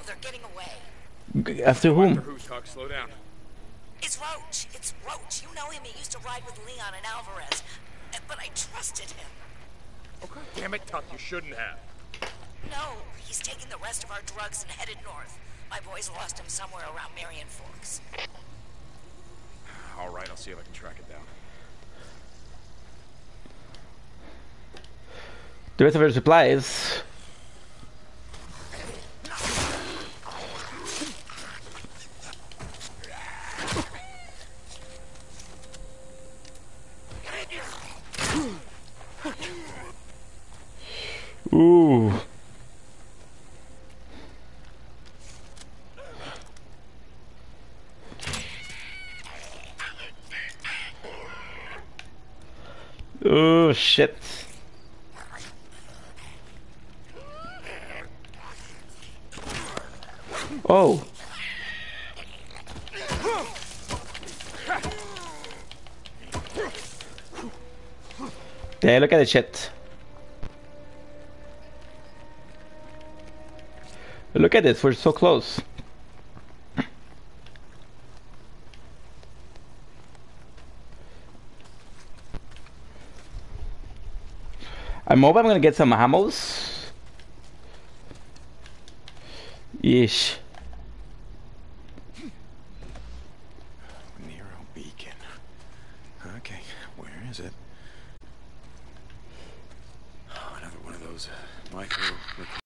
they're getting away. After whom? After who, Tuck? Slow down. It's Roach. It's Roach. You know him. He used to ride with Leon and Alvarez. But I trusted him. Oh, God damn it, Tuck. You shouldn't have. No, he's taken the rest of our drugs and headed north. My boys lost him somewhere around Marion Forks. All right, I'll see if I can track it down. The rest of her supplies. Ooh. Oh shit. Oh. Yeah, look at the shit. Look at this, we're so close. I'm hoping I'm gonna get some ammos. Yeesh. Nero Beacon. Okay, where is it? Oh, another one of those micro